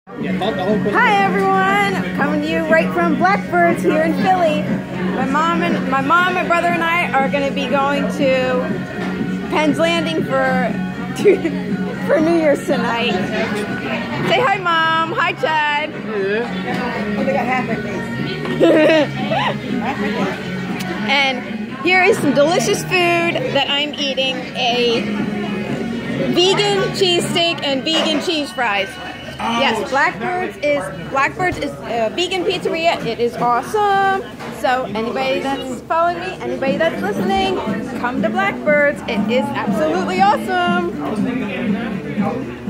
Hi everyone! Coming to you right from Blackbirds here in Philly. My mom, my brother and I are going to be going to Penn's Landing for New Year's tonight. Say hi, Mom. Hi, Chad. And here is some delicious food that I'm eating: a vegan cheesesteak and vegan cheese fries. Yes, Blackbirds is a vegan pizzeria. It is awesome. So anybody that's following me, anybody that's listening, come to Blackbirds. It is absolutely awesome.